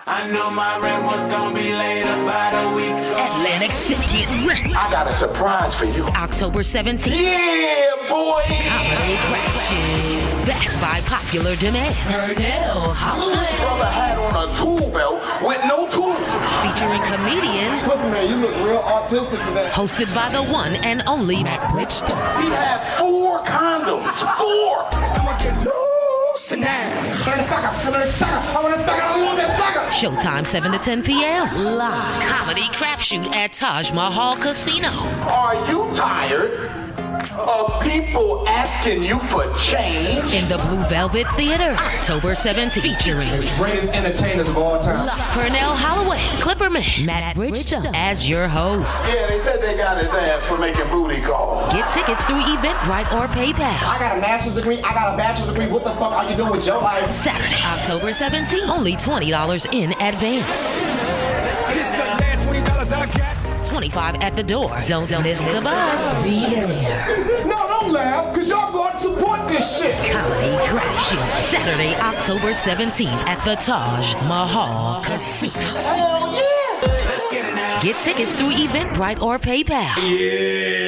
I knew my rent was gonna be late about a week ago. Atlantic City, get ready. I got a surprise for you. October 17th. Yeah, boy! Comedy Crapshoot. Backed by popular demand. Pernell Holloway. Brother had on a tool belt with no tools. Featuring comedian. Man, you look real autistic today. Hosted by the one and only Matt Bridgestone. We had 4 condoms. 4! I'ma get loose tonight. Showtime 7 to 10 p.m. Live. Comedy Crapshoot at Taj Mahal Casino. Are you tired of people asking you for change? In the Blue Velvet Theater. October 17th. Featuring The greatest entertainers of all time. Pernell Holloway, Clipperman, Matt Bridgestone as your host. Yeah, they said they got his ass for making booty calls. Get tickets through Eventbrite or PayPal. I got a master's degree, I got a bachelor's degree. What the fuck are you doing with your life? Saturday, October 17th. Only $20 in advance. This is the last $20 I got. $25 at the door. Don't miss the bus. Be there. No, don't laugh, because y'all going to support this shit. Comedy Crapshoot. Saturday, October 17th at the Taj Mahal Casino. Hell yeah! Let's get it now. Get tickets through Eventbrite or PayPal. Yeah.